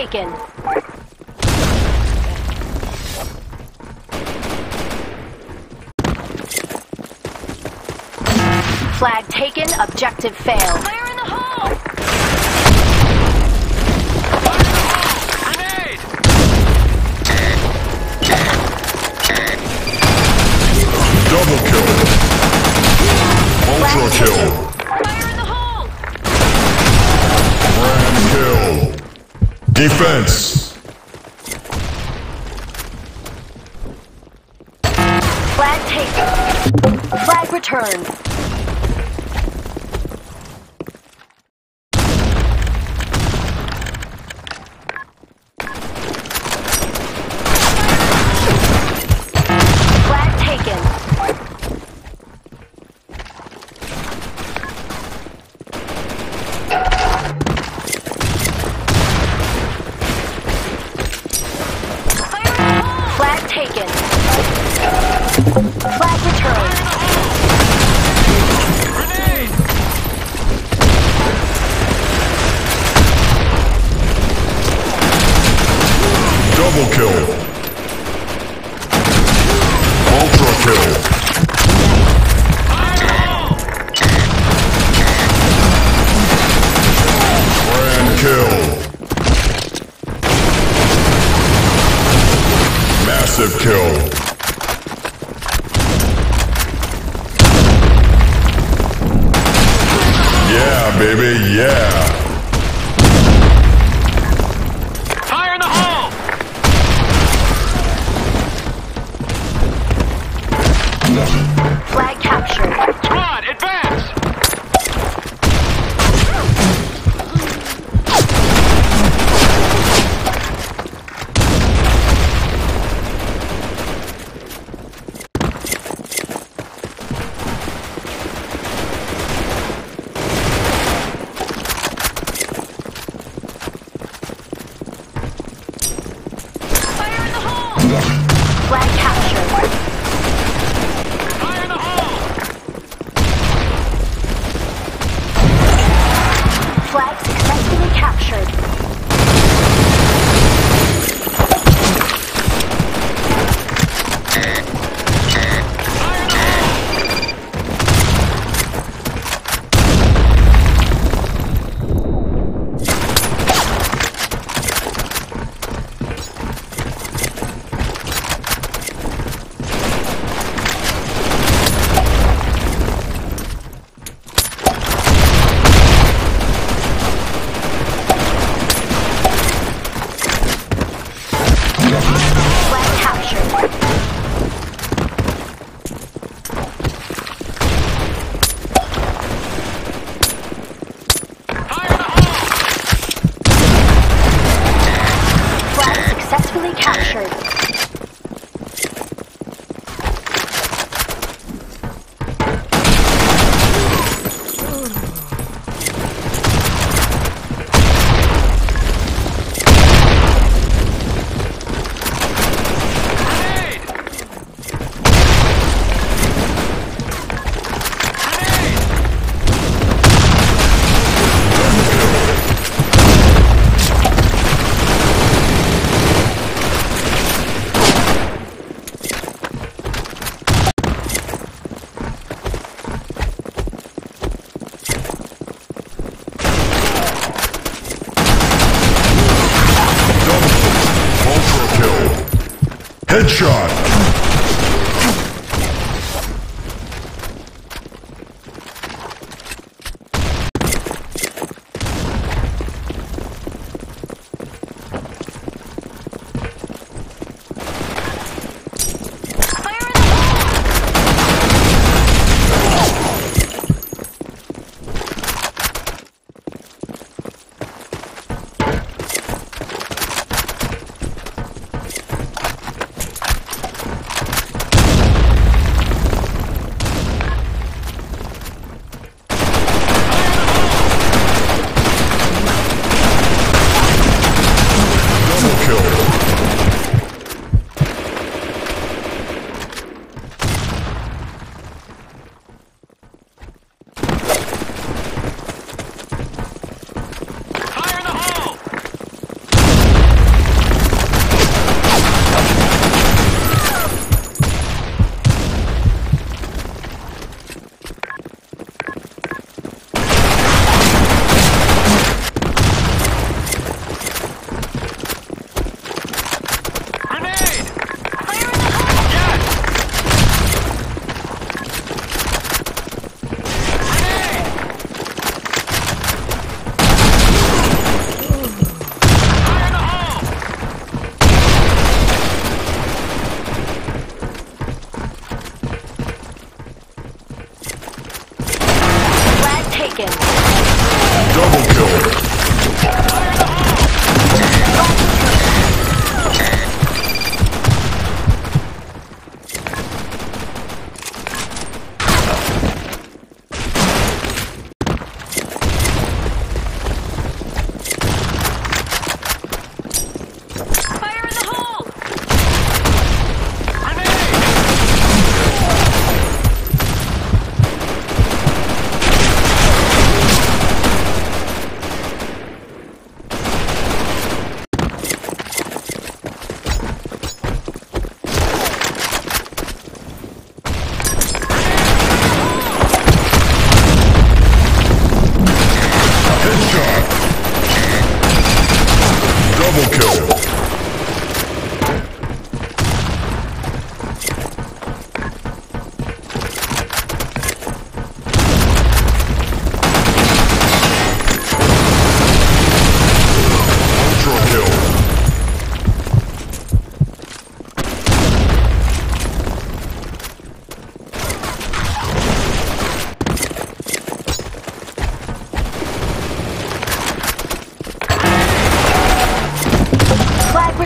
taken. Flag taken, objective failed. Fire in the hole! Grenade! Double kill. Ultra kill. Fire in the hole! Grand kill. Defense. Flag taken. Flag returned. Flag taken. Flag taken. Flag returned. Grenade! Double kill. Ultra kill. Grand kill. Massive kill. Yeah, baby, yeah. Fire in the hole! Flag captured. Squad, advance! Fire in the hole! Flag captured. Fire in the hole! Flag successfully captured. Fire in the hole! Flag captured. Fire in the hole! Flag successfully captured. Grenade! Grenade! Ultra kill. Headshot. Fire in the hole!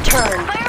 turn.